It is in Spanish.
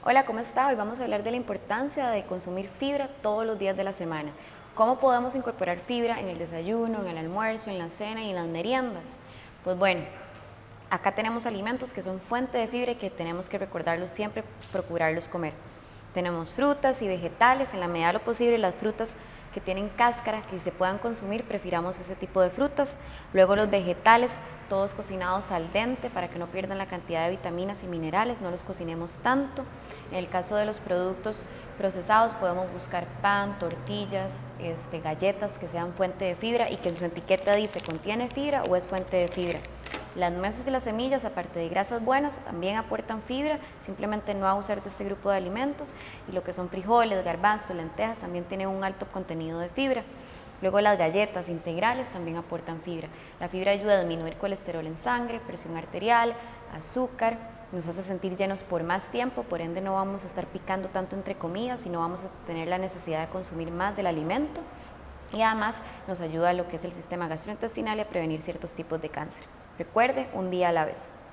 Hola, ¿cómo está? Hoy vamos a hablar de la importancia de consumir fibra todos los días de la semana. ¿Cómo podemos incorporar fibra en el desayuno, en el almuerzo, en la cena y en las meriendas? Pues bueno, acá tenemos alimentos que son fuente de fibra y que tenemos que recordarlos siempre, procurarlos comer. Tenemos frutas y vegetales, en la medida de lo posible las frutas que tienen cáscara, que se puedan consumir, prefiramos ese tipo de frutas. Luego los vegetales, todos cocinados al dente para que no pierdan la cantidad de vitaminas y minerales, no los cocinemos tanto. En el caso de los productos procesados podemos buscar pan, tortillas, galletas que sean fuente de fibra y que en su etiqueta dice contiene fibra o es fuente de fibra. Las nueces y las semillas, aparte de grasas buenas, también aportan fibra, simplemente no abusar de este grupo de alimentos. Y lo que son frijoles, garbanzos, lentejas también tienen un alto contenido de fibra. Luego las galletas integrales también aportan fibra. La fibra ayuda a disminuir colesterol en sangre, presión arterial, azúcar, nos hace sentir llenos por más tiempo, por ende no vamos a estar picando tanto entre comidas y no vamos a tener la necesidad de consumir más del alimento. Y además nos ayuda a lo que es el sistema gastrointestinal y a prevenir ciertos tipos de cáncer. Recuerde, un día a la vez.